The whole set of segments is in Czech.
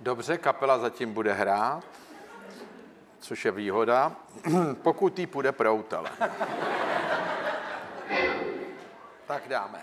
Dobře, kapela zatím bude hrát, což je výhoda, pokud jí půjde pro autele. Tak dáme.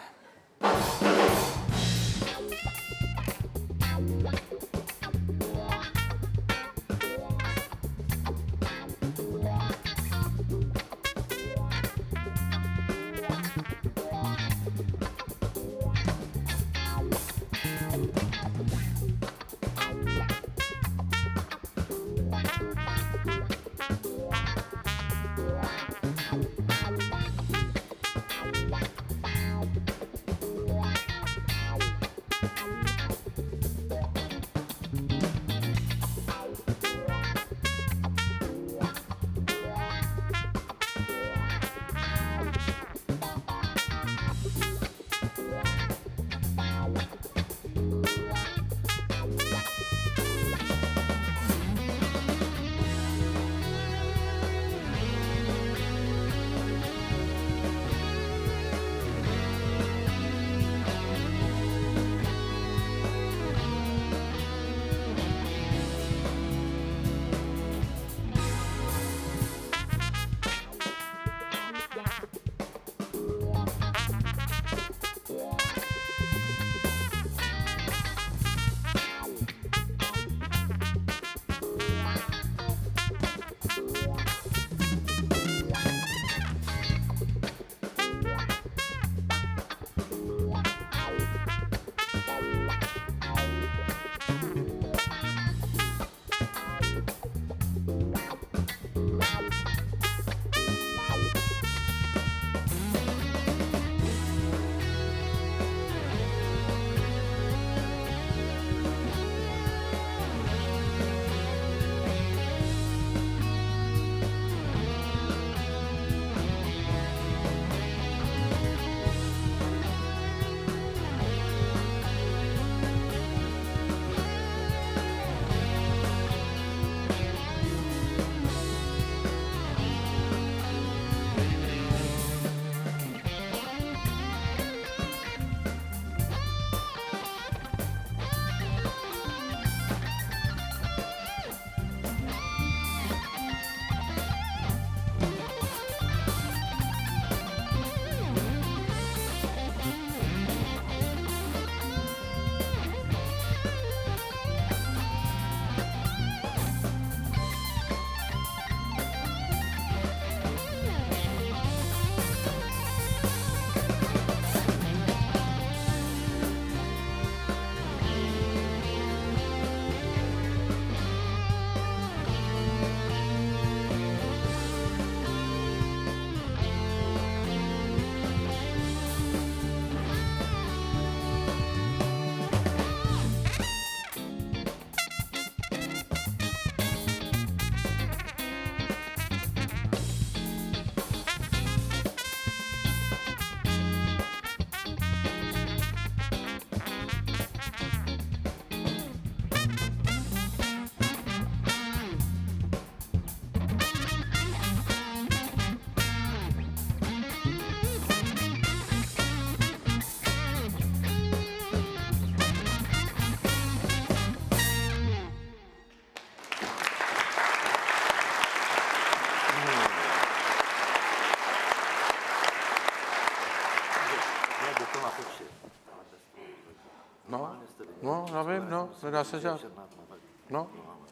No, nevím, no, nedá se dělat. No.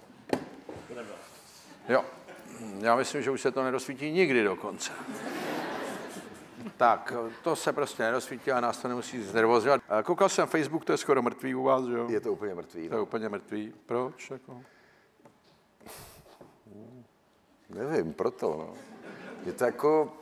Jo, já myslím, že už se to nerozsvítí nikdy dokonce. Tak, to se prostě nerozsvítí a nás to nemusí znervozovat. Koukal jsem Facebook, to je skoro mrtvý u vás, že jo? Je to úplně mrtvý. To je úplně mrtvý. Proč? Jako? Nevím, proto, no. Je to jako...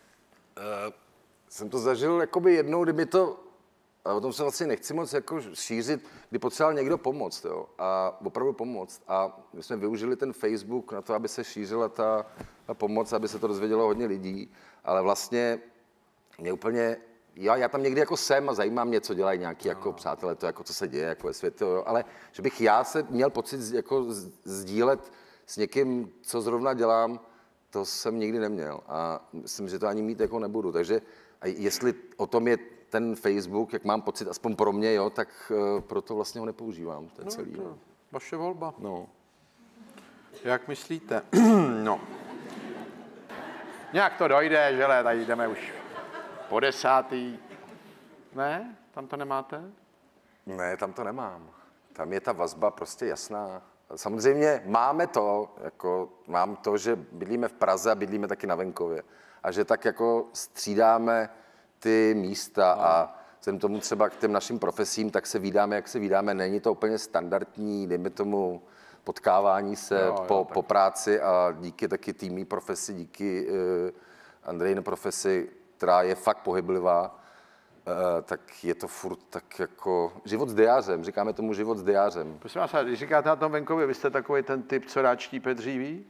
jsem to zažil jakoby jednou, kdy mi to... A o tom se vlastně nechci moc jako šířit, kdy potřeboval někdo pomoct, jo, a opravdu pomoct. A my jsme využili ten Facebook na to, aby se šířila ta pomoc, aby se to dozvědělo hodně lidí, ale vlastně mě úplně, já tam někdy jako jsem a zajímá mě, co dělají nějaký jako přátelé, to jako co se děje jako ve světě, jo, ale že bych já se měl pocit jako sdílet s někým, co zrovna dělám, to jsem nikdy neměl a myslím, že to ani mít jako nebudu, takže a jestli o tom je ten Facebook, jak mám pocit, aspoň pro mě, jo, tak proto vlastně ho nepoužívám, to je celý. Vaše volba. No. Jak myslíte? No. Nějak to dojde, že tady jdeme už po 10. Ne? Tam to nemáte? Ne, tam to nemám. Tam je ta vazba prostě jasná. Samozřejmě máme to, jako mám to, že bydlíme v Praze a bydlíme taky na venkově. A že tak jako střídáme ty místa a jsem tomu třeba k těm našim profesím, tak se vídáme, jak se vídáme. Není to úplně standardní, dejme tomu potkávání se po práci a díky taky týmí profesi, díky Andrejné profesi, která je fakt pohyblivá, tak je to furt tak jako život s diářem, říkáme tomu život s diářem. Prosím vás, když říkáte na tom venkově, vy jste takový ten typ, co rád štípe dříví?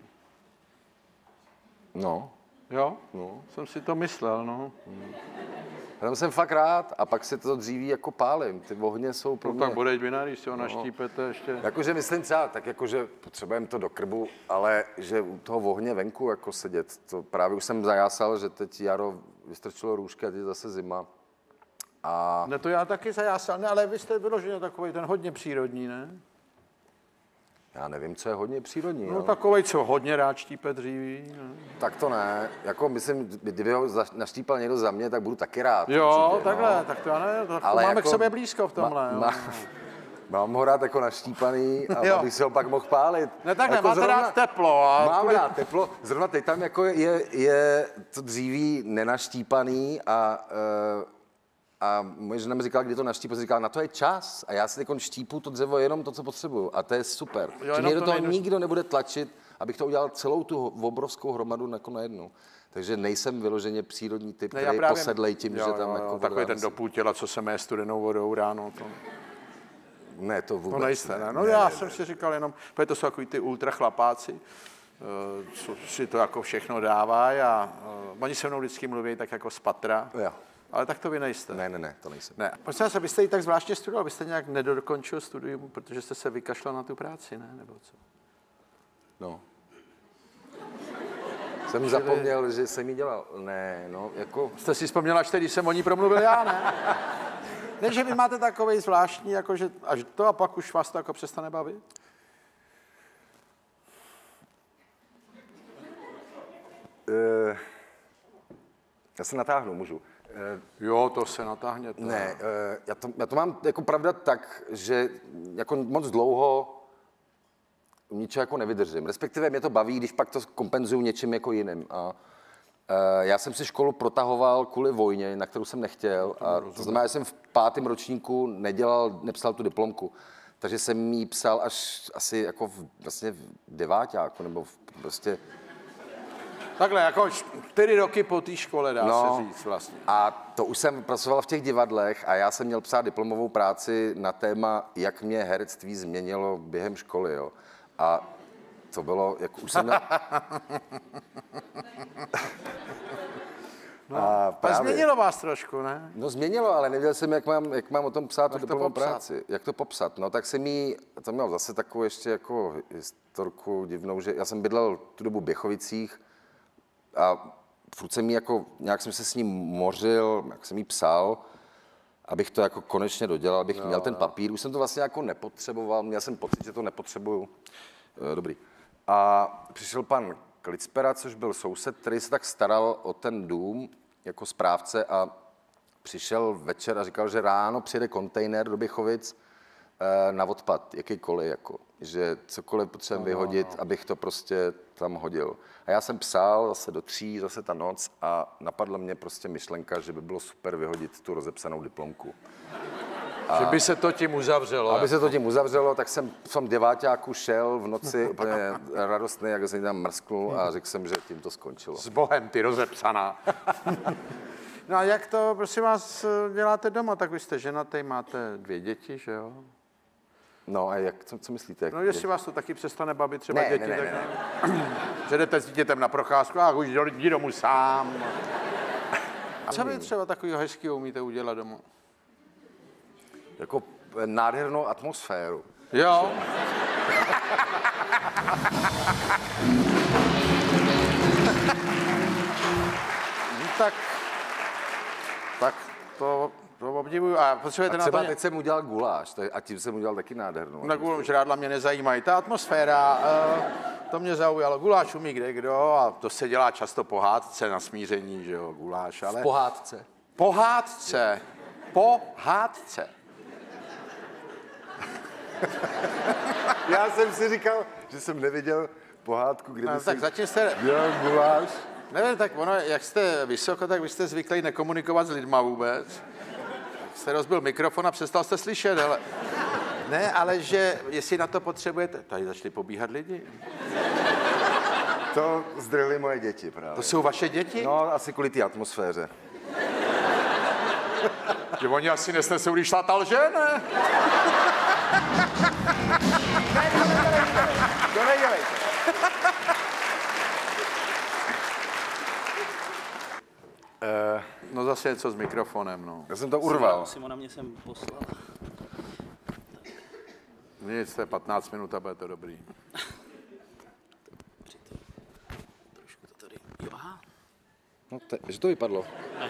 No. Jo? No. Jsem si to myslel, no. Tam jsem fakt rád a pak si to dříví jako pálím. Ty ohně jsou pro mě... No tak bude vina, když si ho naštípete ještě. Jakože myslím třeba, tak jakože potřebujeme to do krbu, ale že u toho ohně venku jako sedět, to právě už jsem zajásal, že teď jaro vystrčilo růžky a teď zase zima. A... Ne, to já taky zajásal, ne, ale vy jste vyloženě takový ten hodně přírodní, ne? Já nevím, co je hodně přírodní. No takovej, co hodně rád štípe dříví. Ne? Tak to ne. Jako myslím, kdyby ho naštípal někdo za mě, tak budu taky rád. Jo, určitě, takhle, no. tak to ne, tak ale máme jako k sobě blízko v tomhle. Mám ho rád jako naštípaný a abych si ho pak mohl pálit. Ne takhle, jako máte rád teplo. A mám rád teplo. Zrovna teď tam jako je to dříví nenaštípaný a moje žena mi říkala, kdy to naštípu, říkala, na to je čas a já si teď štípu to dřevo jenom to, co potřebuju a to je super. Že mě do toho nikdo nebude tlačit, abych to udělal celou tu obrovskou hromadu jako na jednu. Takže nejsem vyloženě přírodní typ, který právě posedlej tím, že tam jako... Takový ten do půl těla, co se mé studenou vodou ráno. To... Ne, to vůbec to nejste, ne? No já jsem si říkal jenom, protože to jsou takový ty ultra chlapáci, co si to jako všechno dávají a oni se mnou vždycky mluví tak jako z patra. Jo. Ale tak to vy nejste. Ne, to nejsem. Ne. Prosím se, vy jste ji tak zvláštně studoval, vy jste nějak nedokončil studium, protože jste se vykašlal na tu práci, ne? Nebo co? No. Jsem zapomněl, že jsem ji dělal. Ne, no, jako... Jste si vzpomněla, když jsem o ní promluvil já, ne? Ne, že vy máte takovej zvláštní, jakože až to a pak už vás to jako přestane bavit? Já se natáhnu, můžu. Jo, to se natáhněte. Ne, já to mám jako pravda tak, že jako moc dlouho ničeho jako nevydržím. Respektive mě to baví, když pak to kompenzuju něčím jako jiným. A já jsem si školu protahoval kvůli vojně, na kterou jsem nechtěl. A to znamená, že jsem v 5. ročníku nepsal tu diplomku. Takže jsem jí psal až asi jako vlastně v 9. nebo prostě... Takhle, jako 4 roky po té škole, dá se říct vlastně. A to už jsem pracoval v těch divadlech a já jsem měl psát diplomovou práci na téma, jak mě herectví změnilo během školy, jo. A to bylo, jak už jsem měl... A změnilo vás trošku, ne? No změnilo, ale nevěděl jsem, jak mám o tom psát tu diplomovou práci. Jak to popsat? No tak jsem to měl zase takovou ještě jako historku divnou, že já jsem bydlel tu dobu v Běchovicích a furt jsem jako, nějak jsem se s ním mořil, jak jsem jí psal, abych to jako konečně dodělal, abych měl ten papír. Už jsem to vlastně jako nepotřeboval, měl jsem pocit, že to nepotřebuju. Dobrý. A přišel pan Klicpera, což byl soused, který se tak staral o ten dům jako správce a přišel večer a říkal, že ráno přijede kontejner do Běchovic na odpad, jakýkoliv, jako, že cokoliv potřebujeme vyhodit, abych to prostě tam hodil. A já jsem psal zase do 3, zase ta noc a napadla mě prostě myšlenka, že by bylo super vyhodit tu rozepsanou diplomku. Že by se to tím uzavřelo. Aby se to tím uzavřelo, tak jsem v tom 9. šel v noci úplně radostný, jak jsem tam mrsknul a řekl jsem, že tím to skončilo. S Bohem, ty rozepsaná. No a jak to, prosím vás, děláte doma? Tak vy jste ženatý, máte 2 děti, že jo? No a co myslíte? No jestli vás to taky přestane bavit třeba ne, děti, ne. Že jdete s dítětem na procházku a už jdi domů sám. A co vy třeba takového hezkého umíte udělat doma? Jako nádhernou atmosféru. Jo. tak to To obdivuju. A potřebujete A třeba na to... teď jsem udělal guláš a tím jsem udělal taky nádhernou. Na žrádla mě nezajímají. Ta atmosféra, to mě zaujalo. Guláš umí kdekdo a to se dělá často po hádce na smíření, že jo, guláš. Ale... V pohádce. Po hádce. Po hádce. Já jsem si říkal, že jsem neviděl pohádku, kde by No, tak zatím jste... dělal guláš. Nevím, tak ono, jak jste vysoko, tak vy jste zvyklí nekomunikovat s lidma vůbec. Jste rozbil mikrofon a přestal jste slyšet, ale... Ne, ale že jestli na to potřebujete... Tady začali pobíhat lidi. To zdrhly moje děti právě. To jsou vaše děti? No, asi kvůli té atmosféře. Že oni asi nesnesou, když ta lže, ne? To nedělejte. No zase něco s mikrofonem, no. Já jsem to urval. Simona mě sem poslala. Nic, to je 15 minut a bude to dobrý. Trošku to tady. Jo, aha. No, že to vypadlo.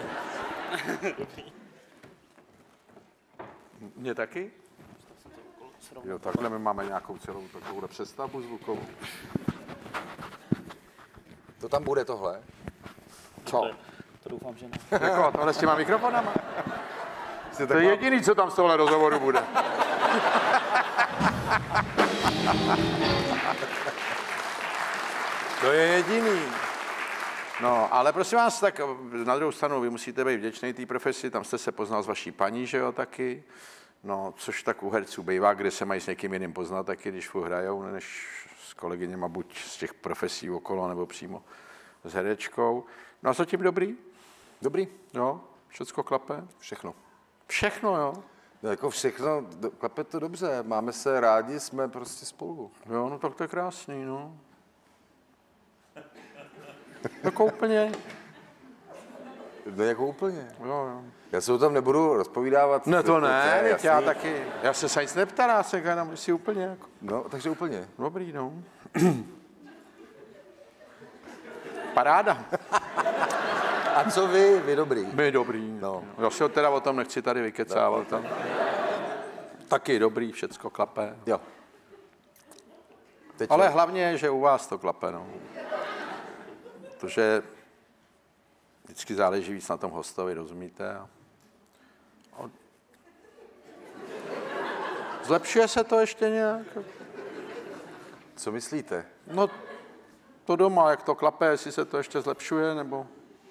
Mně taky? Jo, takhle my máme nějakou celou takovou přestavbu zvukovou. To tam bude tohle. Co? To doufám, že ne. Jako tohle s těma mikrofonama? To je jediný, co tam z tohle rozhovoru bude. To je jediný. No, ale prosím vás, tak na druhou stranu vy musíte být vděčný té profesi, tam jste se poznal s vaší paní, že jo, taky. No, což tak u herců bývá, kde se mají s někým jiným poznat, taky když hrajou, než s kolegyněma, buď z těch profesí okolo, nebo přímo s herečkou. No a co tím dobrý? Dobrý. Jo, všecko klape? Všechno. Všechno, jo. No, jako všechno, klape to dobře, máme se rádi, jsme prostě spolu. Jo, no tak to je krásný, no. Jako úplně. No jako úplně. Jo, jo. Já se o tom nebudu rozpovídávat. Ne, to ne, je teď já jasný. taky. Já se nic neptám, já se jenom, jestli úplně jako. No, takže úplně. Dobrý, no. Paráda. A co vy? Vy dobrý. My dobrý. No. Já si teda o tom nechci tady vykecávat. Tam. Taky dobrý, všecko klape. Jo. Teď Ale jo. hlavně, že u vás to klape, no. Protože vždycky záleží víc na tom hostovi, rozumíte? Zlepšuje se to ještě nějak? Co myslíte? No, to doma, jak to klape, jestli se to ještě zlepšuje, nebo...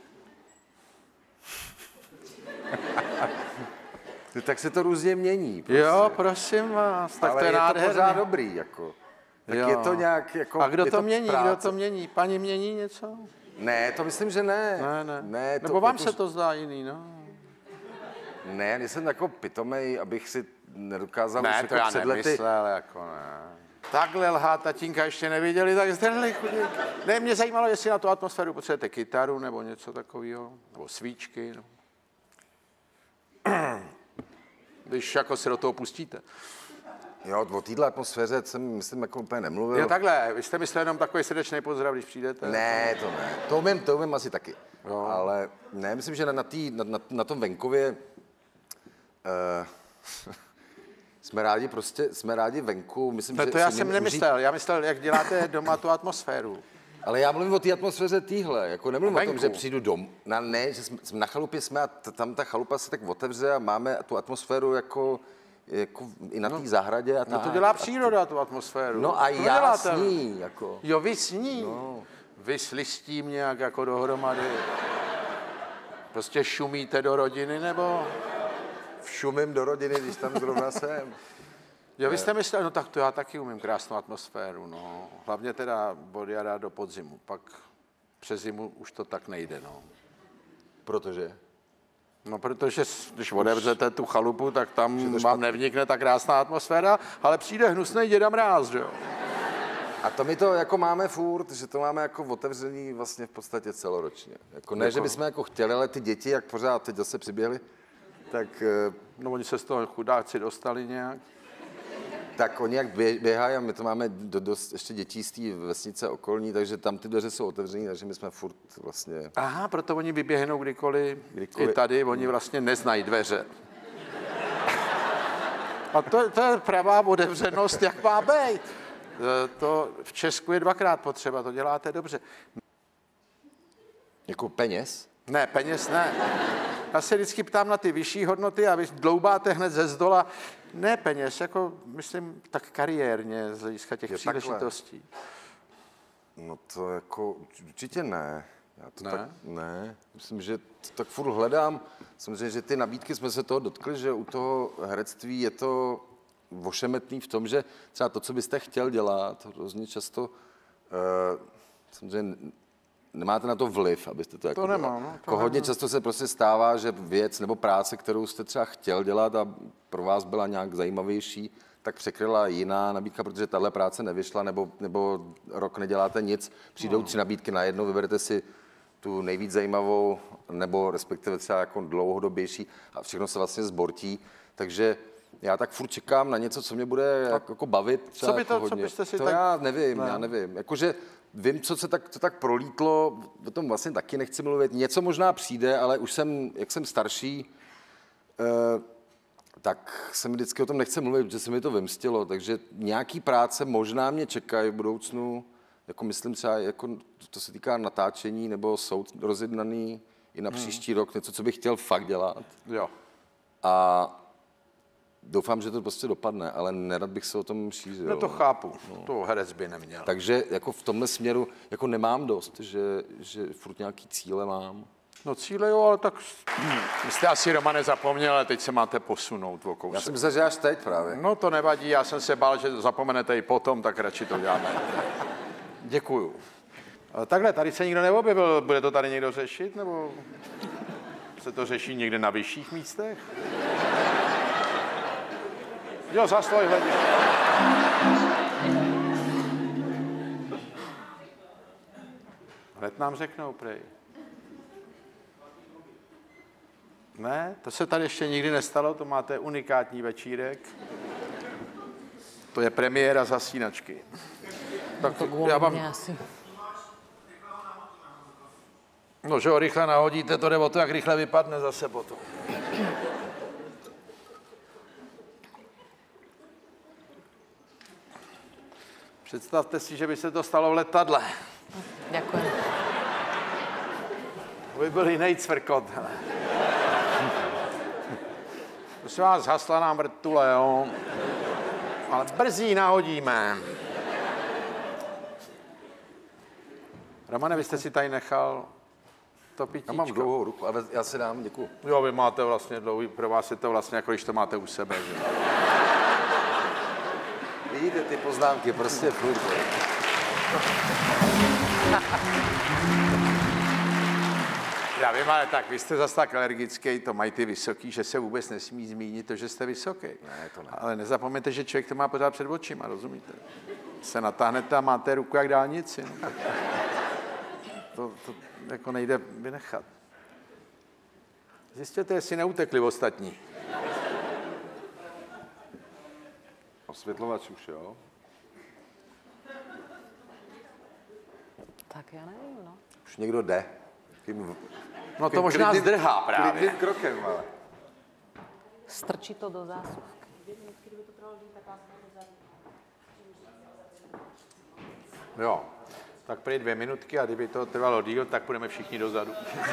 Tak se to různě mění. Prostě. Jo, prosím vás, tak ale to je je to nádherný. pořád dobrý, jako. Tak Jo. je to nějak, jako... A kdo je to mění, práce. kdo to mění? Paní mění něco? Ne, to myslím, že ne. Ne. to, Nebo vám jako, se to zdá jiný, no? Ne, nejsem jako pitomej, abych si nedokázal už Ne, jako to já před lety... nemyslel, jako ne. Takhle lhát tatínka ještě neviděli, tak zdrhli chudík. Ne, mě zajímalo, jestli na tu atmosféru potřebujete kytaru nebo něco takového, nebo svíčky. No. Když jako se do toho pustíte. Jo, o téhle atmosféře jsem, myslím, jako úplně nemluvil. Jo, takhle, vy jste myslel jenom takový srdečný pozdrav, když přijdete? Ne, to ne. To umím asi taky. Jo. Ale ne, myslím, že na tom venkově jsme rádi venku. Myslím, No že to já si jsem umí nemyslel, já myslel, jak děláte doma tu atmosféru. Ale já mluvím o té atmosféře týhle, jako nemluvím o tom, Venku. že přijdu dom. Ne, že jsme na chalupě jsme a tam ta chalupa se tak otevře a máme tu atmosféru jako i na té zahradě. A No tak. to dělá příroda, tu atmosféru. No a To já děláte. s ní, jako. Jo, vy s ní. No. Vy s listím nějak jako dohromady. Prostě šumíte do rodiny, nebo? Šumím do rodiny, když tam zrovna jsem. Jo, vy jste myslel, no tak to já taky umím krásnou atmosféru, no. Hlavně teda od jara do podzimu, pak přes zimu už to tak nejde, no. Protože? No, protože když otevřete tu chalupu, tak tam vám nevnikne ta krásná atmosféra, ale přijde hnusný děda mráz, že jo? A to my to jako máme furt, že to máme jako otevřený vlastně v podstatě celoročně. Jako ne, že bychom jako chtěli, ale ty děti, jak pořád teď zase přiběhly, tak, No, oni se z toho chudáci dostali nějak. tak oni jak běhají a my to máme dost ještě dětí z té vesnice okolní, takže tam ty dveře jsou otevřený, takže my jsme furt vlastně... Aha, proto oni vyběhnou kdykoliv. Kdykoliv. I tady oni vlastně neznají dveře. A to je pravá otevřenost, jak má být. To v Česku je dvakrát potřeba, to děláte dobře. Jako peněz? Ne, peněz ne. Já se vždycky ptám na ty vyšší hodnoty a vy dloubáte hned ze zdola. Ne peněz, jako myslím tak kariérně z hlediska těch příležitostí. No to jako určitě ne. Já to Ne? tak ne. Myslím, že to tak furt hledám. Samozřejmě, že ty nabídky jsme se toho dotkli, že u toho herectví je to ošemetný v tom, že třeba to, co byste chtěl dělat, hrozně často samozřejmě nemáte na to vliv, abyste to jako nemám, no, to jako hodně nemám. často se prostě stává, že věc nebo práce, kterou jste třeba chtěl dělat a pro vás byla nějak zajímavější, tak překryla jiná nabídka, protože tahle práce nevyšla, nebo rok neděláte nic, přijdou 3 nabídky najednou, vyberete si tu nejvíc zajímavou, nebo respektive třeba jako dlouhodobější a všechno se vlastně zbortí. Takže já tak furt čekám na něco, co mě bude jako bavit. Třeba Co by to- jako co hodně. byste si to tak- já nevím. Jakože vím, co tak prolítlo, o tom vlastně taky nechci mluvit. Něco možná přijde, ale už jak jsem starší, tak se mi vždycky o tom nechce mluvit, protože se mi to vymstilo. Takže nějaký práce možná mě čekají v budoucnu, jako myslím třeba, jako to se týká natáčení, nebo jsou rozjednaný i na příští rok, něco, co bych chtěl fakt dělat. Jo. A doufám, že to prostě dopadne, ale nerad bych se o tom šířil. No to chápu, to herec by neměl. Takže jako v tomhle směru jako nemám dost, že furt nějaký cíle mám. No cíle jo, ale tak vy jste asi Romane zapomněl, ale teď se máte posunout o Já kousek. jsem myslel, že až teď právě. No to nevadí, já jsem se bál, že zapomenete i potom, tak radši to děláme. Děkuju. Takhle, tady se nikdo neobjevil, bude to tady někdo řešit, nebo se to řeší někde na vyšších místech? Jo, za svoj hlediště. Hned nám řeknou, prej. Ne, to se tady ještě nikdy nestalo, to máte unikátní večírek. To je premiéra Zasínačky. Tak To kvôli mne asi. No, že ho rychle nahodíte, to jde o to, jak rychle vypadne zase potom. Představte si, že by se to stalo v letadle. Ďakujem. To by byl jiný cvrkot. hele. Prosím vás, hasla nám vrtule, jo. Ale brzy ji nahodíme. Romane, vy jste si tady nechal to pitíčko. Já mám dlouhou ruku, ale já si dám, děkuju. Jo, vy máte vlastně dlouhý, pro vás je to vlastně jako když to máte u sebe. Že? Vidíte ty poznámky, prostě furt. Já vím, ale tak vy jste zase tak alergický, to mají ty vysoký, že se vůbec nesmí zmínit to, že jste vysoký. Ne, to ne. Ale nezapomeňte, že člověk to má pořád před očima, rozumíte? Se natáhnete a máte ruku jak dálnici. No. To jako nejde vynechat. Zjistěte, jestli neutekli ostatní. Osvětlovač už, jo? Tak ja neviem, no. Už někdo jde. No to možná zdrhá právě. Klidným krokem, ale. Strčí to do zásuvky. Jo, tak prý 2 minutky a kdyby to trvalo díl, tak půjdeme všichni dozadu.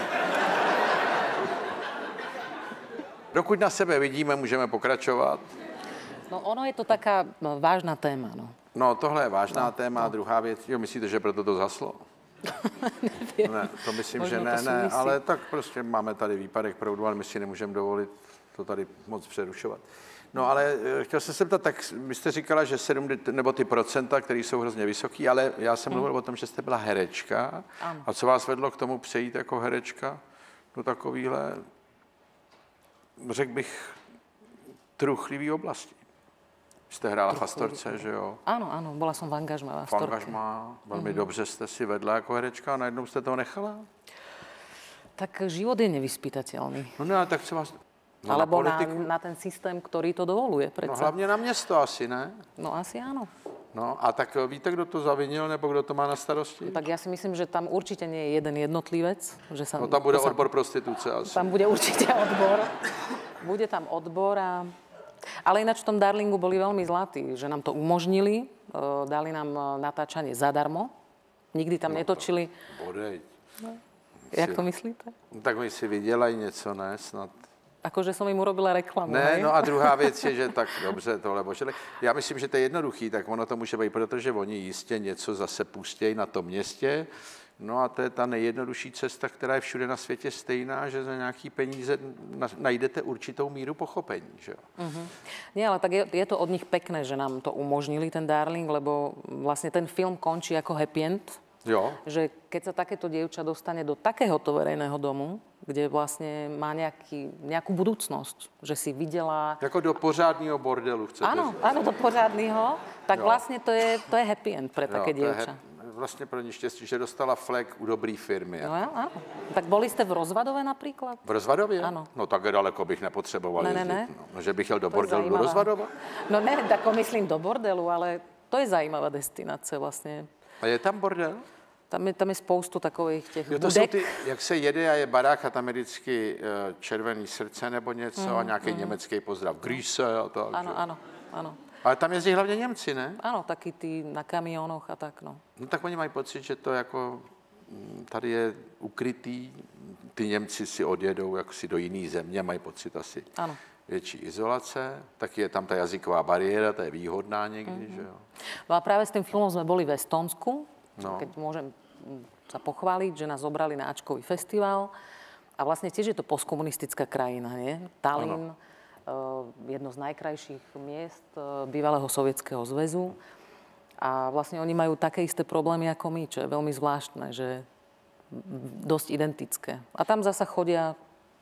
Dokud na sebe vidíme, můžeme pokračovat. No ono je to taká vážna téma, no. No, tohle je vážná téma. Druhá věc, jo, myslíte, že proto to zhaslo? Ne, to myslím, Možno že to ne, souvisí. ale tak prostě máme tady výpadek proudu, ale my si nemůžeme dovolit to tady moc přerušovat. No ale chtěl jsem se ptat, tak vy jste říkala, že 7, nebo ty procenta, které jsou hrozně vysoký, ale já jsem mluvil o tom, že jste byla herečka. Ano. A co vás vedlo k tomu přejít jako herečka do takovýhle, řekl bych, truchlivý oblasti? Jste hrála v Astorce, že jo? Áno, áno, bola som v angažmá v V Astorke. angažmá, velmi dobře jste si vedla jako herečka a najednou jste to nechala? Tak život je nevyspytateľný. No ne, ale tak se vás... No, Alebo na politiku? na ten systém, ktorý to dovoluje, No predsa. hlavně na město asi, ne? No asi áno. No a tak víte, kdo to zavinil, nebo kdo to má na starosti? Tak ja si myslím, že tam určite nie je jeden jednotlivec. Že sa, No tam bude to sa- odbor prostituce asi. Tam bude určite odbor. Bude tam odbor a Ale ináč v tom Darlingu boli veľmi zlatí, že nám to umožnili, dali nám natáčanie zadarmo, nikdy tam netočili. Bodej. Jak to myslíte? No, tak oni si vydělají něco, ne? Snad. Akože som im urobila reklamu, Ne, hej? no a druhá věc je, že tak dobře tohle božele. Já myslím, že to je jednoduchý, tak ono to může být, protože oni jistě něco zase pustějí na tom městě. No a to je ta nejjednodušší cesta, která je všude na světě stejná, že za nějaký peníze najdete určitou míru pochopení, že jo? Nie, ale tak je to od nich pekné, že nám to umožnili, ten Darling, lebo vlastne ten film končí ako happy end. Jo. Že keď sa takéto dievča dostane do takéhoto verejného domu, kde vlastne má nejakú budúcnosť, že si videla... Jako do pořádného bordelu, chcete říct? Áno, do pořádného, tak Jo. vlastne to je happy end pre také Jo, to je dievča. vlastně pro ní štěstí, že dostala flek u dobrý firmy. No, áno. Tak boli ste v Rozvadove napríklad? V Rozvadově? Ano. No tak daleko bych nepotřeboval Ne, jezdit. ne. No, že bych jel do To je bordelu do zajímavá. Rozvadova? No ne, tak myslím do bordelu, ale to je zajímavá destinácia vlastne. A je tam bordel? Tam je spoustu takových těch Jo, to jsou budek. ty, jak se jede a je barák a tam je vždycky červený srdce nebo něco a nějaký německý pozdrav. Grüße a tak. Áno, že? áno. Ale tam jezdí hlavně Němci, ne? Áno, taky tí na kamionoch a tak, no. No tak oni mají pocit, že to jako tady je ukrytý. Ty Němci si odjedou jako si do jiný země, mají pocit asi Áno. větší izolace. Taky je tam ta jazyková bariéra, ta je výhodná někdy, že jo? No a práve s tým filmom sme boli v Estonsku, No. keď môžem sa pochváliť, že nás zobrali na Ačkový festival. A vlastne tiež je to postkomunistická krajina, nie? Tallinn, jedno z najkrajších miest bývalého Sovietskeho zväzu. A vlastne oni majú také isté problémy ako my, čo je veľmi zvláštne, že dosť identické. A tam zasa chodia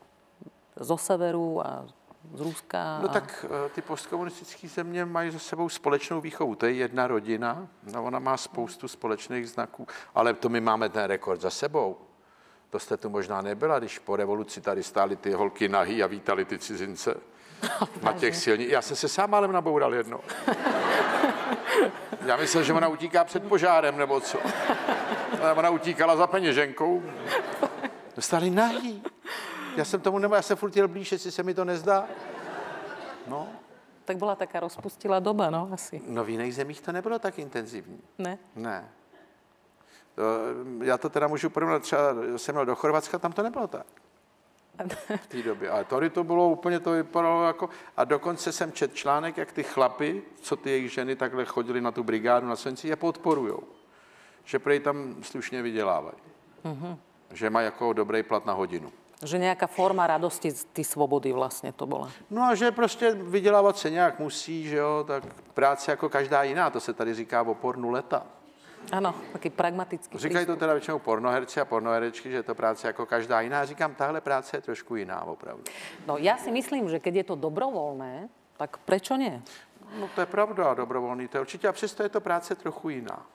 zo severu a z Ruska. No tak ty postkomunistické země mají za sebou společnou výchovu. To je jedna rodina, no ona má spoustu společných znaků, ale to my máme ten rekord za sebou. To jste tu možná nebyla, když po revoluci tady stály ty holky nahý a vítali ty cizince na těch silních. Já jsem se sám málem naboural jedno. Já myslel, že ona utíká před požárem, nebo co. Ale ona utíkala za peněženkou. Stáli nahý. Já jsem furt jel blíž, jestli se mi to nezdá. No. Tak bola taká rozpustila doba, no asi. No v jiných zemích to nebylo tak intenzivní. Ne? Ne. Já to teda můžu porovnat, třeba jsem měl do Chorvatska, tam to nebylo tak. V té době. Ale tady to bylo úplně, to vypadalo jako... A dokonce jsem četl článek, jak ty chlapy, co ty jejich ženy takhle chodili na tu brigádu na Svenci, je podporujou. Že prej tam slušně vydělávají. Že mají jako dobrý plat na hodinu. Že nejaká forma radosti z tej svobody vlastne to bola. No a že prostě vydělávat se nějak musí, že jo, tak práce jako každá jiná, to se tady říká o pornu leta. Áno, taký pragmatický Říkají to prístup. teda většinou pornoherci a pornoherečky, že je to práce jako každá jiná. Já říkám, tahle práce je trošku jiná, opravdu. No ja si myslím, že keď je to dobrovoľné, tak prečo nie? No to je pravda, dobrovolný to je určitě, a přesto je to práce trochu jiná.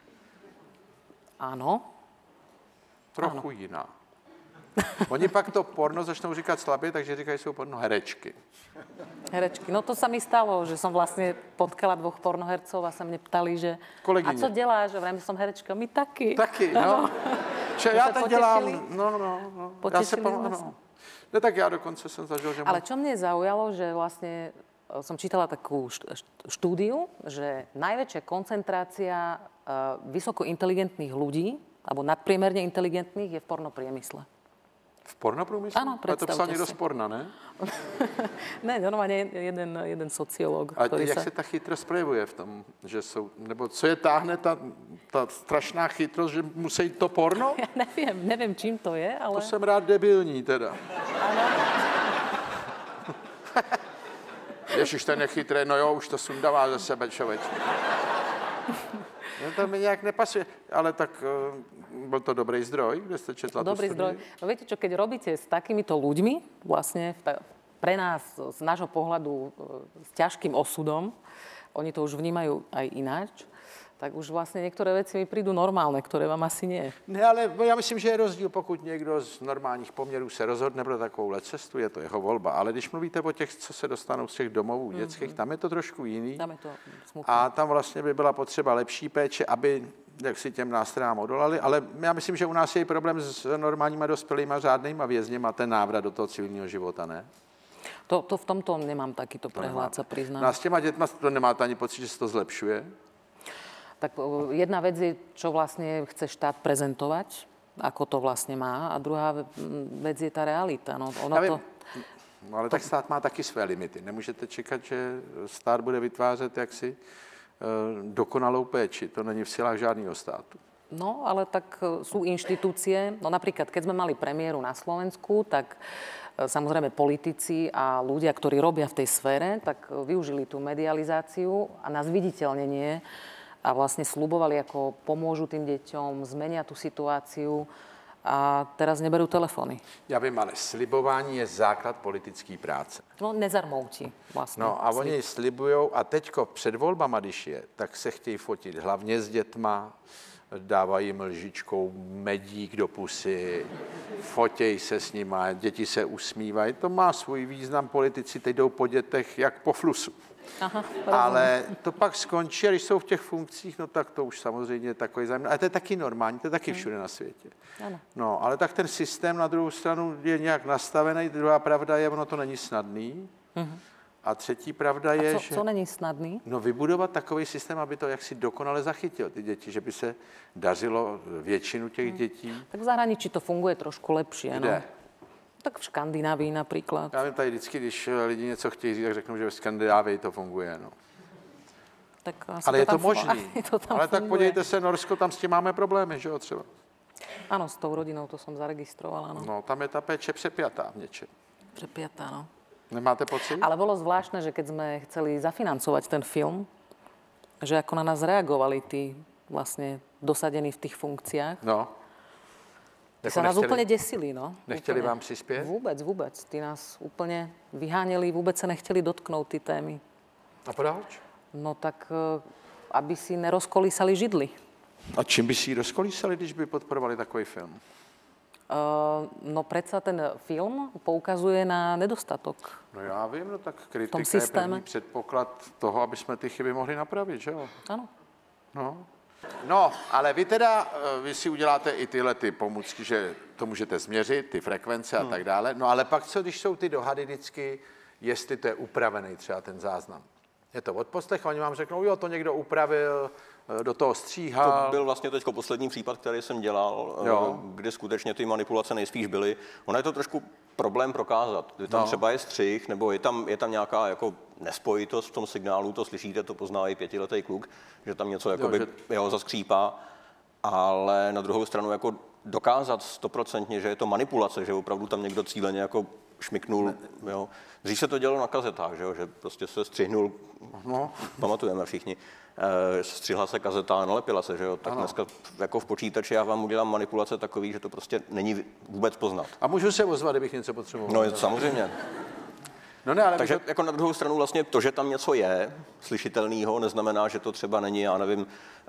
Áno. Trochu jiná. Oni pak to porno začnou říkat slabě, takže říkají, že jsou pornoherečky. Herečky. No to sa mi stalo, že som vlastne potkala dvoch pornohercov a sa mne ptali, že Kolegyně. a co děláš? A vrajím, že som herečka. My taky. Taky, no. Že já se to dělám, potešili? no. Potešili sme sa. No tak já dokonce jsem zažil, že... Ale čo mne zaujalo, že vlastne som čítala takú štúdiu, že najväčšia koncentrácia vysoko inteligentných ľudí, alebo nadpriemerne inteligentných, je v pornopriemysle. V pornoprůmyslu? Ano, Ale to psal představte někdo si. z porna, ne? Ne, normálne jeden sociológ, A ktorý jak sa... se ta chytrost projevuje v tom, že jsou, nebo co je táhne ta strašná chytrost, že musí to porno? Ja neviem, čím to je, ale... To jsem rád debilní teda. Ježiš, ten je chytrý, no jo, už to sundává ze sebe člověk. No to mi nějak nepasuje, ale tak byl to dobrý zdroj, kde jste četla Dobrý tu zdroj. studii? No viete čo, keď robíte s takýmito ľuďmi, vlastne pre nás, z nášho pohľadu, s ťažkým osudom, oni to už vnímajú aj ináč, tak už vlastne niektoré veci mi prídu normálne, ktoré vám asi nie. Ne, ale já myslím, že je rozdíl, pokud někdo z normálních poměrů se rozhodne pro takovouhle cestu, je to jeho volba. Ale když mluvíte o těch, co se dostanou z těch domovů dětských, tam je to trošku jiný. Tam je to smutné. A tam vlastně by byla potřeba lepší péče, aby jak si těm nástrojám odolali. Ale já myslím, že u nás je i problém s normálníma dospělýma řádnýma vězněma, ten návrat do toho civilního života, ne? To v tomto nemám takýto prehľad, sa No priznám. a s těma dětma to nemáte ani pocit, že se to zlepšuje? Tak jedna vec je, čo vlastne chce štát prezentovať, ako to vlastne má, a druhá vec je tá realita. No, Já vím. No, ale tak stát má taky své limity. Nemůžete čekat, že stát bude vytvářet jaksi dokonalou péči. To není v silách žádného státu. No, ale tak sú inštitúcie, no napríklad, keď sme mali premiéru na Slovensku, tak samozrejme politici a ľudia, ktorí robia v tej sfére, tak využili tú medializáciu a na zviditeľnenie a vlastne slubovali, ako pomôžu tým deťom, zmenia tú situáciu a teraz neberú telefóny. Já vím, ale slibování je základ politické práce. No, nezarmouti vlastne. No a oni slibujou a teďko před volbama, když je, tak se chtějí fotit hlavně s dětma, dávají lžičkou medík do pusy, fotějí se s nima, děti se usmívají. To má svůj význam, politici teď jdou po dětech jak po flusu. Aha, Ale to pak skončí, a když jsou v těch funkcích, no tak to už samozřejmě je takový zájem. Ale to je taky normální, to je taky všude na světě. Ano. No, ale tak ten systém na druhou stranu je nějak nastavený. Druhá pravda je, ono to není snadný. A třetí pravda je, že... Co není snadný? No, vybudovat takový systém, aby to jaksi dokonale zachytil ty děti, že by se dařilo většinu těch dětí. Tak v zahraničí to funguje trošku lepšie. Kde? No. Tak v Škandinávii napríklad. Já vím tady vždycky, když lidi něco chtějí říct, tak řeknou, že v Skandinávii to funguje. No. Tak asi Ale je to tam možný. to tam Ale tak funguje. podívejte se, Norsko, tam s tím máme problémy, že jo, třeba. Áno, s tou rodinou to som zaregistrovala, no. No, tam je ta péče přepjatá v něčem. Prepiatá, no. Nemáte pocit? Ale bolo zvláštne, že keď sme chceli zafinancovať ten film, že ako na nás reagovali tí vlastne dosadení v tých funkciách. No. Tí sa nás úplne desili, no. Nechtěli Úplne. vám přispět? Vôbec. Tí nás úplne vyháňali, vôbec sa nechtěli dotknúť ty témy. A proč? No tak, aby si nerozkolísali židly. A čím by si ji rozkolísali, když by podporovali takový film? No predsa ten film poukazuje na nedostatok. No já vím, no tak tom kritika je systéme. první předpoklad toho, aby jsme ty chyby mohli napravit, že jo? Áno. No, ale vy si uděláte i tyhle ty pomůcky, že to můžete změřit, ty frekvence a tak dále. No ale pak co, když jsou ty dohady vždycky, jestli to je upravený třeba ten záznam. Je to odposlech, oni vám řeknou, jo, to někdo upravil, do toho stříhal. To byl vlastně teď poslední případ, který jsem dělal, kde skutečně ty manipulace nejspíš byly. Ono je to trošku problém prokázat. Tam třeba je střih, nebo je tam nějaká jako nespojitost v tom signálu, to slyšíte, to pozná i 5letý kluk, že tam něco jakoby, zaskřípá, ale na druhou stranu jako dokázat 100%, že je to manipulace, že opravdu tam někdo cíleně jako šmyknul. Jo. Dřív se to dělalo na kazetách, že prostě se střihnul, pamatujeme všichni, střihla se kazeta a nalepila se, že jo. Tak dneska jako v počítači já vám udělám manipulace takový, že to prostě není vůbec poznat. A můžu se ozvat, kdybych něco potřeboval? No samozřejmě. No ne, ale Takže to... jako na druhou stranu vlastně to, že tam něco je slyšitelného, neznamená, že to třeba není, já nevím,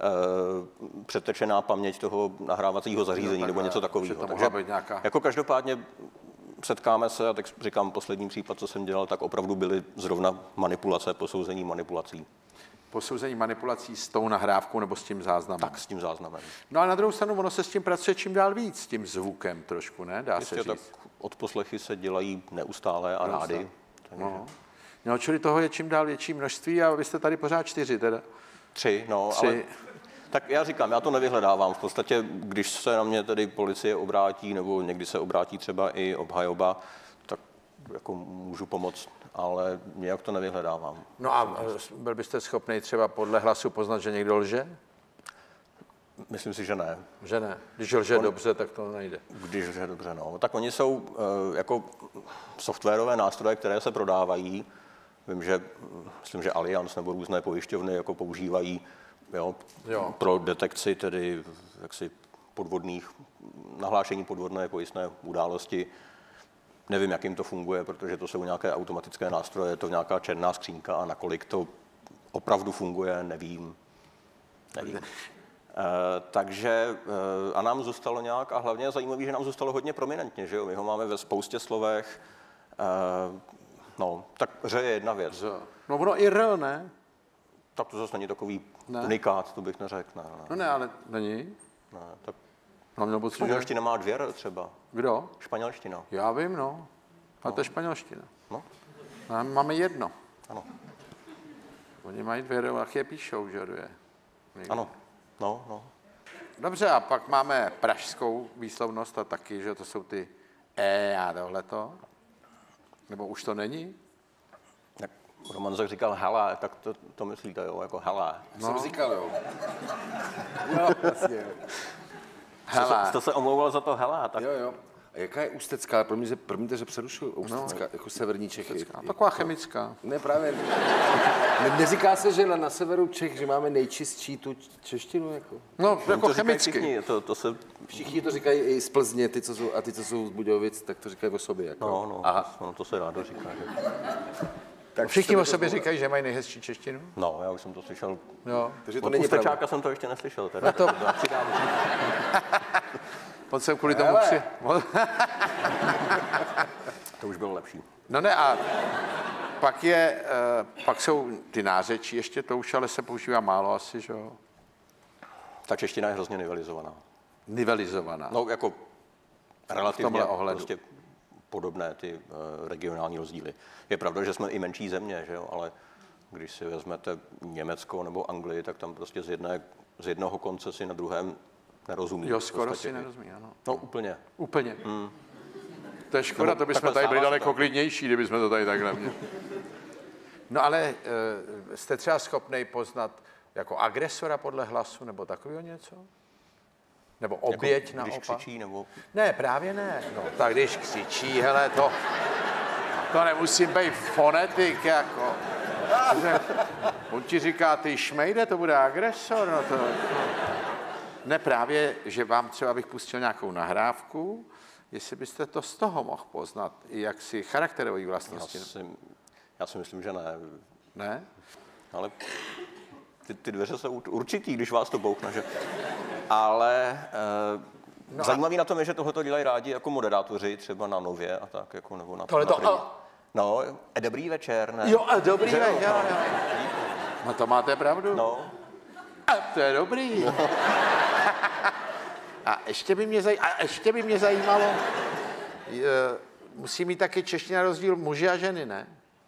přetečená paměť toho nahrávacího zařízení nebo něco takového. Takže nějaká... jako každopádně setkáme se, a tak říkám, poslední případ, co jsem dělal, tak opravdu byly zrovna manipulace, posouzení manipulací. Posouzení manipulací s tou nahrávkou nebo s tím záznamem? Tak, s tím záznamem. No a na druhou stranu, ono se s tím pracuje čím dál víc, s tím zvukem trošku, ne? Dá se říct. Tak odposlechy se dělají neustále a rády. No, čili toho je čím dál větší množství a vy jste tady pořád 4 teda. 3, ale... Tak já říkám, já to nevyhledávám. V podstatě, když se na mě tedy policie obrátí, nebo někdy se obrátí třeba i obhajoba, tak jako můžu pomoct, ale nějak to nevyhledávám. No a byl byste schopný třeba podle hlasu poznat, že někdo lže? Myslím si, že ne. Že ne. Když lže dobře, tak to nejde. Když lže dobře, no. Tak oni jsou jako softwarové nástroje, které se prodávají. Myslím, že Allianz nebo různé pojišťovny jako používají pro detekci tedy jaksi nahlášení podvodné pojistné události. Nevím, jak jim to funguje, protože to jsou nějaké automatické nástroje, je to nějaká černá skřínka a nakolik to opravdu funguje, nevím. Takže a nám zůstalo nějak, a hlavně je zajímavé, že nám zůstalo hodně prominentně, že jo? My ho máme ve spoustě slovech. Tak ře je jedna věc. No ono i r, ne? Tak to zase není takový unikát, to bych neřekl. Ne. No ne, ale není. Ne, tak Španělština má 2 r třeba. Kdo? Španělština. Já vím, no. A to je španělština. No. Máme jedno. Ano. Oni mají dvě, jak je píšou, že dvě. Ano. No. Dobře, a pak máme pražskou výslovnost a taky, že to jsou ty a tohleto. Nebo už to není? Jak Roman Zach říkal hele, tak to myslíte, jo, jako hele. Jsem říkal, jo. No, vlastně. Hele. Jste se omlouval za to hele, tak Jo. A jaká je ústecká? Promiňte, že přerušuju. Ústecká, jako severní Čechy. A taková chemická. Ne, právě. Neříká se, že na severu Čech, že máme nejčistší tu češtinu, jako? No, to jako říkají chemicky. všichni, to se... Všichni to říkají i z Plzně, ty, co jsou z Budějovic, tak to říkají o sobě, jako. No, Aha. no, to se rádo říká. Že? Tak Všichni o sobě říkají, že mají nejhezčí češtinu? No, já už jsem to slyšel. Jo. Takže to Od není pravda. Ústečáka jsem to ještě neslyšel. Teda. To... On jsem kvůli tomu při... To už bylo lepší. No ne, a pak jsou ty nářečí ještě, to už ale se používá málo asi, že jo? Ta čeština je hrozně nivelizovaná. Nivelizovaná. No, jako relativně tomhle ohledu. prostě podobné ty regionální rozdíly. Je pravda, že jsme i menší země, že jo? Ale když si vezmete Německo nebo Anglii, tak tam prostě z jednoho konce si na druhém nerozumí. Jo, skoro si nerozumí, ano. No, úplně. Úplně. To je škoda, to bychom takhle tady byli stává se daleko to. klidnější, kdybychom to tady takhle měli. No ale jste třeba schopnej poznat jako agresora podle hlasu, nebo takového něco? Nebo oběť Jako, když naopak? křičí, nebo... Ne, právě ne. No, tak když křičí, hele, to nemusím být fonetik, jako. On ti říká, ty šmejde, to bude agresor. No to, Ne, právě, že vám třeba bych pustil nějakou nahrávku, jestli byste to z toho mohl poznat, i jaksi charakterové vlastnosti. Já si myslím, že ne. Ne? Ale ty dveře jsou určitý, když vás to bouchne, že? Ale zajímavý na tom je, že tohleto dělají rádi jako moderátoři, třeba na Nově a tak, jako, nebo na Tohleto, Privě. No, dobrý večer, ne? Jo, a dobrý Že večer, jo. No to máte pravdu. No, A to je dobrý. A ještě by mě zajímalo, musí mít taky čeština rozdíl muži a ženy, ne?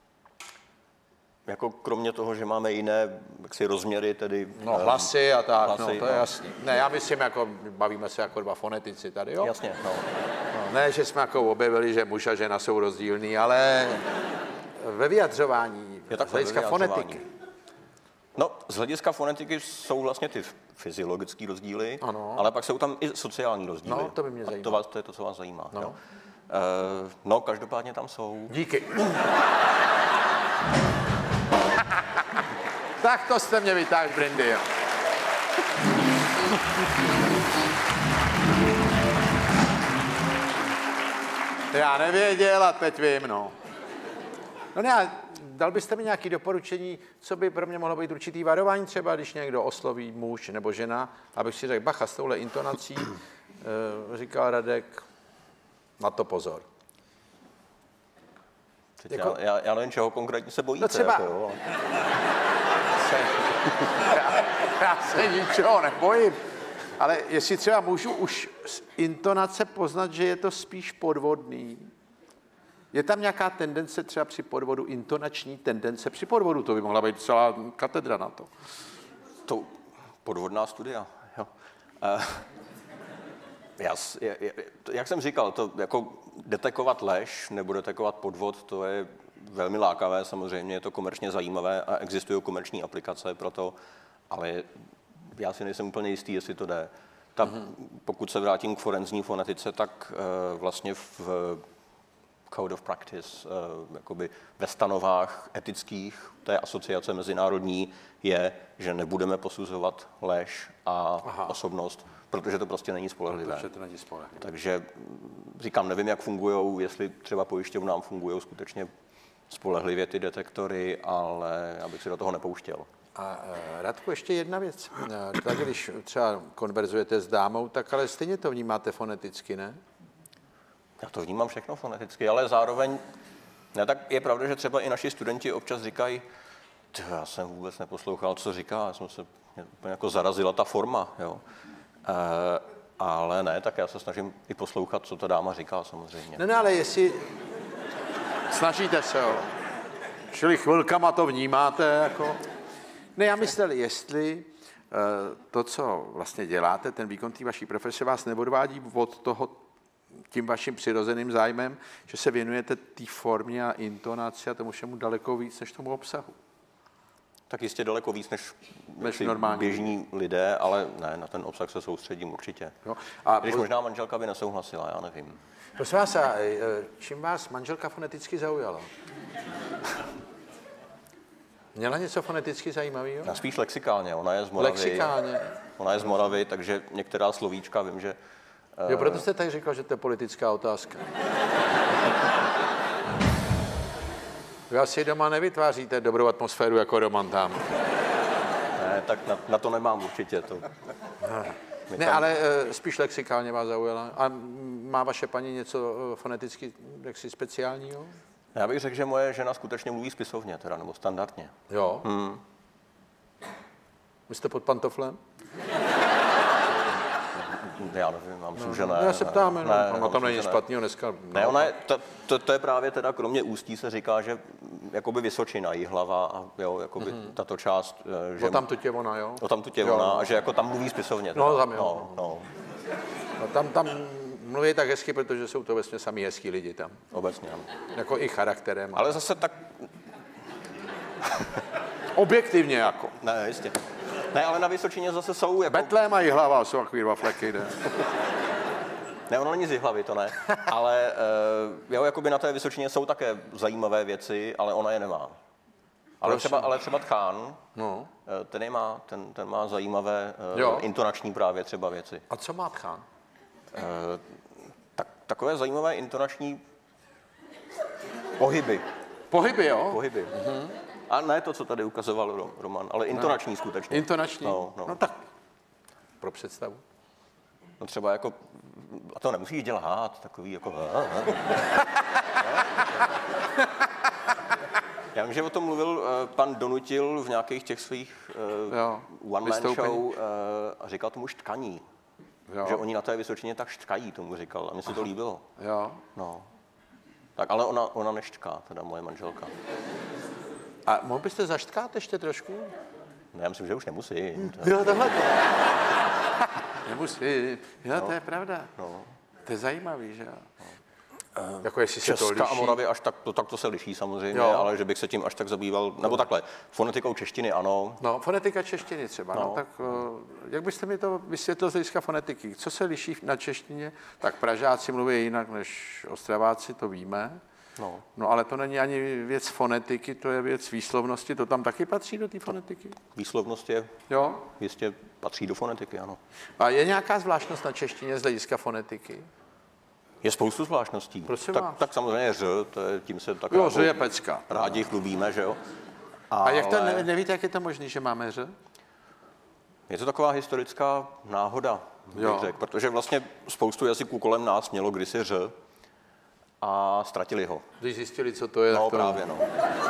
jako kromě toho, že máme jiné jaksi rozměry, tedy... No, hlasy a tak, hlasy, no, to je jasný. Ne, já myslím, jako bavíme se jako dva fonetici tady, jo? Jasně, no. No, ne, že jsme jako objevili, že muž a žena jsou rozdílní, ale ve vyjadřování, Je takhle, z hlediska ve vyjadřování. fonetiky. No, z hlediska fonetiky jsou vlastně ty fyziologické rozdíly, Ano. ale pak jsou tam i sociální rozdíly. No, to by mě zajímalo. To je to, co vás zajímá. No. Jo? No, každopádně tam jsou. Díky. Tak to jste mě vytáhl, Brindy. Jo. Já nevěděl a teď vím, no. No ne, a dal byste mi nějaké doporučení, co by pro mě mohlo být určitý varování, třeba když někdo osloví muž nebo žena, abych si řekl, bacha, s touhle intonací, říkal Radek, na to pozor. Jako... Já nevím, čeho konkrétně se bojíte. No třeba- Jako, jo. Já se ničeho nebojím. Ale jestli třeba můžu už z intonace poznat, že je to spíš podvodný. Je tam nějaká tendence třeba při podvodu, intonační tendence při podvodu? To by mohla být celá katedra na to. To podvodná studia. Jo. Jak jsem říkal, to jako detekovat lež nebo detekovat podvod, to je velmi lákavé, samozřejmě je to komerčně zajímavé a existují komerční aplikace pro to, ale já si nejsem úplně jistý, jestli to jde. Pokud se vrátím k forenzní fonetice, tak vlastně v Code of Practice, jakoby ve stanovách etických té asociace mezinárodní je, že nebudeme posuzovat lež a osobnost, protože to prostě není spolehlivé. Protože to není spolehlivé. Takže říkám, nevím, jak fungujou, jestli třeba pojišťovnám fungují skutečně spolehlivě ty detektory, ale já bych si do toho nepouštěl. A Radku, ještě jedna věc. Tak když třeba konverzujete s dámou, tak ale stejně to vnímáte foneticky, ne? Já to vnímám všechno foneticky, ale zároveň, ne, tak je pravda, že třeba i naši studenti občas říkají, já jsem vůbec neposlouchal, co říká, já jsem se mě úplně jako zarazila ta forma, jo. Ale ne, tak já se snažím i poslouchat, co ta dáma říká samozřejmě. Ne, ale jestli... Snažíte se, jo. Čili chvilkama to vnímáte jako... Ne, já myslel, jestli to, co vlastně děláte, ten výkon té vaší profese vás neodvádí od toho tím vaším přirozeným zájmem, že se věnujete té formě a intonaci a tomu všemu daleko víc než tomu obsahu. Tak jistě daleko víc než normální běžní lidé, ale ne, na ten obsah se soustředím určitě. Jo. A když možná manželka by nesouhlasila, já nevím. Prosím vás, čím vás manželka foneticky zaujala? Měla něco foneticky zajímavého? Já spíš lexikálně, ona je z Moravy. Lexikálně? Ona je z Moravy, takže některá slovíčka vím, že... Jo, proto jste tak říkal, že to je politická otázka. Vy asi doma nevytváříte dobrou atmosféru jako Roman tam. Ne, tak na to nemám určitě. To. Ne, ale spíš lexikálně vás zaujala. A má vaše paní něco foneticky jaksi speciálního? Já bych řekl, že moje žena skutečně mluví spisovně, teda, nebo standardně. Jo. Vy jste pod pantoflem? Já nevím, mám sužené. Já se ptám, no, tam není nic sužené. špatného dneska. Ne, ona je, to je právě teda, kromě Ústí se říká, že jakoby Vysočina, Jihlava a jo, jakoby tato část. Že, O tamtud je ona, jo? O tamtud je ona a že jako tam mluví spisovně. Teda. No, tam jo. No. No, tam mluví tak hezky, protože jsou to vlastně sami hezký lidi tam. Obecně, ano. Jako i charakterem. Ale zase tak... Objektivně jako. Ne, jistě. Ne, ale na Vysočině zase jsou jako... Betlém a Jihlava jsou takový dva fleky, ne? Ne, ono není z Jihlavy, to ne. Ale jo, jakoby na té Vysočině jsou také zajímavé věci, ale ona je nemá. Ale třeba Tchán, No. ten má zajímavé intonační právě třeba věci. A co má Tchán? Takové zajímavé intonační pohyby. Pohyby, jo? Pohyby. A ne to, co tady ukazoval Roman, ale intonační skutečně. Intonační? No. Tak pro představu. No třeba jako, a to nemusíš dělat, takový jako... Já vím, že o tom mluvil pan Donutil v nějakých těch svých one-man show a říkal tomu štkaní. Jo. Že oni na té Vysočině tak štkají, tomu říkal. A mně se to líbilo. Jo. No. Tak, ale ona neštká, teda moje manželka. A mohl byste zaštkat ještě trošku? No, já myslím, že už nemusí. Jo, tohle. Nemusí. Jo, to je pravda. No. To je zajímavý, že jo? Jako jestli se to Česka liší. a Moravy až tak to se liší samozřejmě, ale že bych se tím až tak zabýval, nebo takhle, fonetikou češtiny ano. No, fonetika češtiny třeba, no tak jak byste mi to vysvětlil z hlediska fonetiky? Co se liší na češtině? Tak Pražáci mluví jinak než Ostraváci, to víme. No, ale to není ani věc fonetiky, to je věc výslovnosti, to tam taky patří do té fonetiky? Výslovnost je, Jo. jistě patří do fonetiky, ano. A je nějaká zvláštnost na češtině z hlediska fonetiky? Je spoustu zvláštností. Prosím vás. Tak samozřejmě tím se tak Jo, je pecka. rádi chlubíme, že jo. A jak to, nevíte, jak je to možné, že máme ř? Je to taková historická náhoda, bych řekl, protože vlastně spoustu jazyků kolem nás mělo kdysi ř a ztratili ho. Když zjistili, co to je, No, to... právě, no.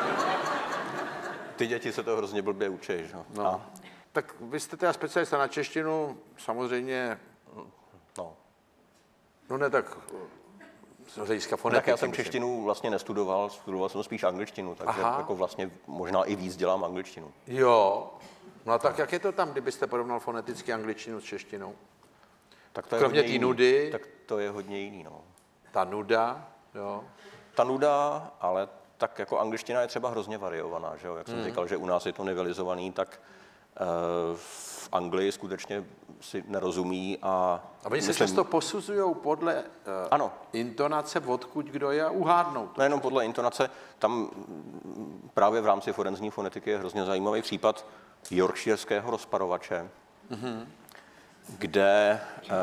Ty děti se to hrozně blbě učí, že? No. Tak vy jste teda specialista na češtinu, samozřejmě... No ne, tak z hlediska fonetiky. Tak já jsem češtinu vlastně nestudoval, studoval jsem spíš angličtinu, takže jako vlastně možná i víc dělám angličtinu. Jo. No a tak jak je to tam, kdybyste porovnal foneticky angličtinu s češtinou? Tak to je kromě té nudy. Tak to je hodně jiný, no. Ta nuda, jo. Ta nuda, ale tak jako angličtina je třeba hrozně variovaná, že jo? Jak jsem říkal, že u nás je to nivelizovaný, tak v Anglii skutečně si nerozumí a oni se často posuzují podle intonace, odkud kdo je a uhádnou. Nejenom podle intonace, tam právě v rámci forenzní fonetiky je hrozně zajímavý případ yorkshireského rozparovače, kde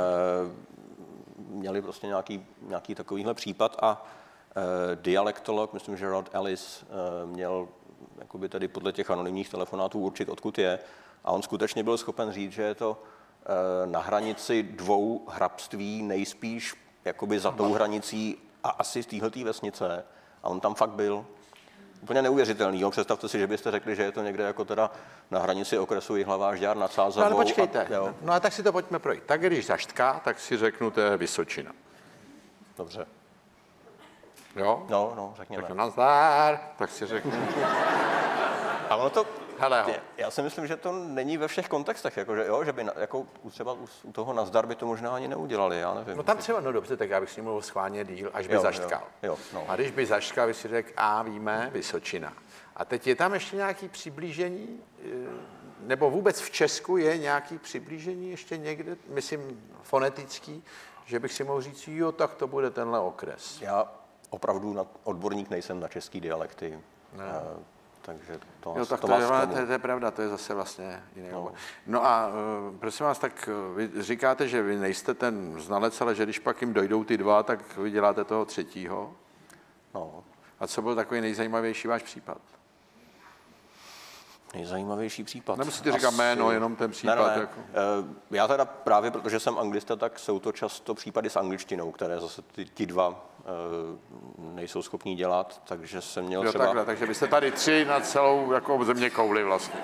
měli prostě nějaký takovýhle případ a dialektolog, myslím, že Rod Ellis, měl jakoby tady podle těch anonymních telefonátů určit, odkud je. A on skutečně byl schopen říct, že je to na hranici dvou hrabství, nejspíš jakoby za tou hranicí a asi z téhletý vesnice. A on tam fakt byl. Úplně neuvěřitelný. Jo? Představte si, že byste řekli, že je to někde jako teda na hranici okresu Jihlava až Žďár nad Sázavou. No ale počkejte. No a tak si to pojďme projít. Tak když zaštká, tak si řeknu, to je Vysočina. Dobře. Jo? No, řekněme. Tak nazdar, tak si řeknu. A ono to, Hele, ho. já si myslím, že to není ve všech kontextech, jakože, jo, že by jako třeba u toho nazdar by to možná ani neudělali, já nevím. No tam třeba, no dobře, tak já bych s ním mluvil schválně díl, až by Jo, zaštkal. jo, no. A když by zaštkal, by si řekl, víme, Vysočina. A teď je tam ještě nějaký přiblížení, nebo vůbec v Česku je nějaký přiblížení ještě někde, myslím fonetický, že bych si mohl říct, jo, tak to bude tenhle okres. Já opravdu odborník nejsem na český dialekty, takže to, Jo, tak to to je pravda, to je zase vlastně jiný obor. No a prosím vás, tak vy říkáte, že vy nejste ten znalec, ale že když pak jim dojdou ty dva, tak vy děláte toho třetího. No, A co byl takový nejzajímavější váš případ? nejzajímavější případ. Nemusíte říkat jméno, jenom ten případ. Ne. Jako. Já teda právě, protože jsem anglista, tak jsou to často případy s angličtinou, které zase ti dva nejsou schopní dělat, takže jsem měl Jo, třeba... takhle, takže byste tady 3 na celou jako země kouli vlastně.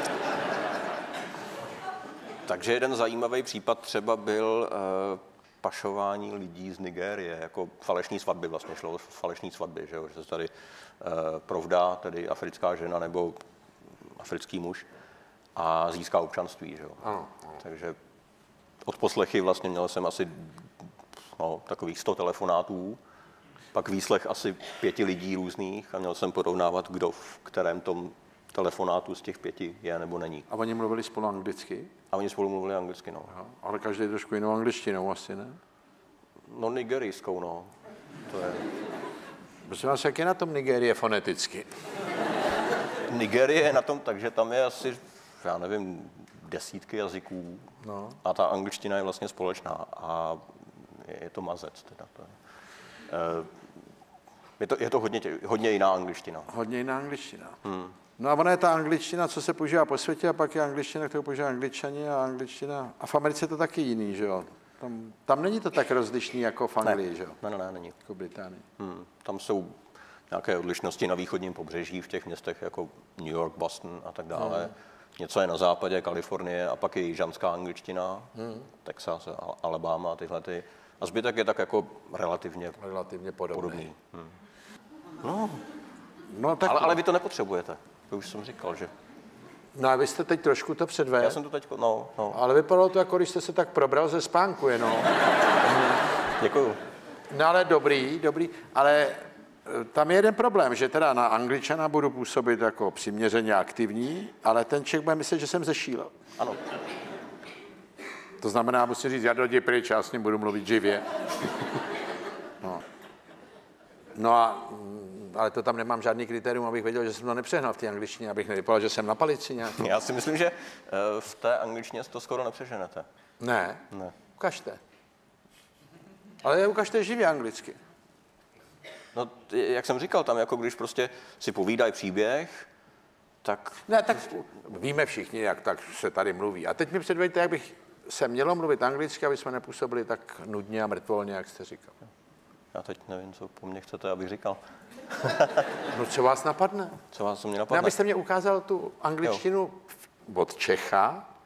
Takže jeden zajímavý případ třeba byl pašování lidí z Nigérie, jako falešní svatby, vlastně šlo o falešní svatby, že, jo? Že se tady provdá tedy africká žena nebo africký muž a získá občanství. Že jo? Ano. Takže odposlechy vlastně měl jsem asi takových 100 telefonátů, pak výslech asi 5 lidí různých a měl jsem porovnávat, kdo v kterém tom telefonátu z těch 5 je nebo není. A oni mluvili spolu anglicky? A oni spolu mluvili anglicky, no. Aha. Ale každý trošku jinou angličtinou asi, ne? No nigerijskou, no. To je... Prosím vás, jak je na tom Nigérie foneticky? Nigérie je na tom tak, že tam je asi, já nevím, desítky jazyků a ta angličtina je vlastně společná a je to mazec teda. Je to hodně jiná angličtina. Hodně jiná angličtina. No a ona je ta angličtina, co se používá po světě, a pak je angličtina, kterou používá Angličani a angličtina. A v Americe je to taky jiný, že jo? Tam není to tak rozlišný jako v Anglii, že jo? Ne, není. Jako v Británii. Tam jsou nějaké odlišnosti na východním pobřeží v těch městech jako New York, Boston a tak dále. Něco je na západě, Kalifornie a pak je jižanská angličtina, Texas, Alabama a tyhle ty. A zbytek je tak jako relativně podobný. No, tak... Ale vy to nepotřebujete, to už jsem říkal, že... No a vy jste teď trošku to předvedl. Já jsem to teď, no. Ale vypadalo to, jako když jste se tak probral ze spánku jenom. Děkuju. No ale dobrý, ale tam je jeden problém, že teda na Angličana budu působit jako přiměřeně aktivní, ale ten Čech bude myslet, že jsem zešílel. Ano. To znamená, musím říct, já jdi pryč, já s ním budu mluvit živě. No a, ale to tam nemám žádný kritérium, abych věděl, že jsem to nepřehnal v té angličtině, abych nevypadal, že jsem na palici nějak. Já si myslím, že v té angličtině to skoro nepřeženete. Ne. Ne. Ukažte. Ale ukažte živě anglicky. No, jak jsem říkal, tam jako když prostě si povídají příběh, tak... Ne, tak víme všichni, jak tak se tady mluví. A teď mi předveďte, jak bych se mělo mluvit anglicky, aby jsme nepůsobili tak nudně a mrtvolně, jak jste říkal. Já teď nevím, co po mně chcete, abych říkal. No co vás napadne? Co mě Ne, napadne? abyste mě ukázal tu angličtinu od Čecha